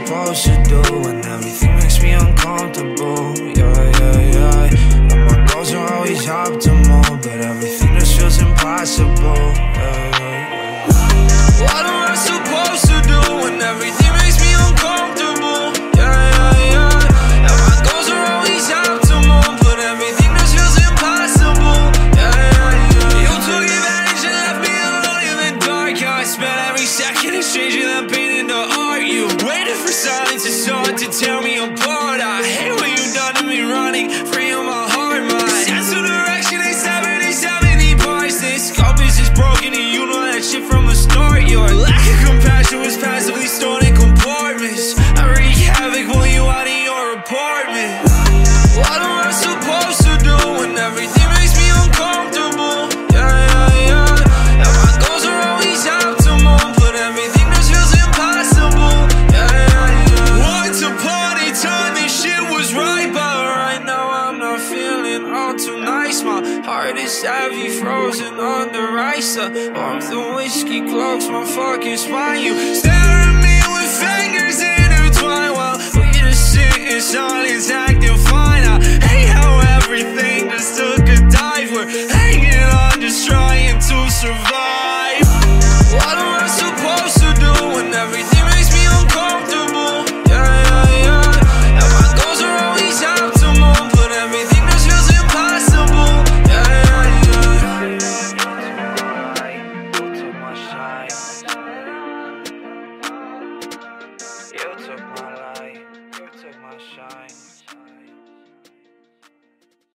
supposed to do when everything makes me uncomfortable? Yeah. And my goals are always optimal, but everything just feels impossible. What am I supposed to do when everything makes me uncomfortable? Yeah. And my goals are always optimal, but everything just feels impossible. Yeah. You took advantage and left me alone in the dark. I spent every second exchanging that pain into art. You waited for silence and sought to tear me apart. I hate what you've done to me, running free on my heart. My sense of direction is 70 parts. This compass is broken and you know that shit from the start. Your lack of compassion was passively stored in compartments. I wreak havoc while you out in your apartment. What am I supposed to do when everything makes me uncomfortable? Yeah. And my goals are always optimal, but everything just feels impossible. Yeah. Once upon a time this shit was right, but right now I'm not feeling all too nice. My heart is heavy, frozen under ice. The warmth of whiskey cloaks my fucking spine. You stare